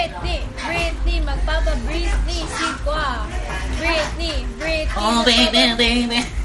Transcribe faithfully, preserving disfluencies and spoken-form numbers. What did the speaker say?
Britney, Britney, magpapa-Britney, si Kwa. Britney, Britney. Oh, baby, magpapa- baby.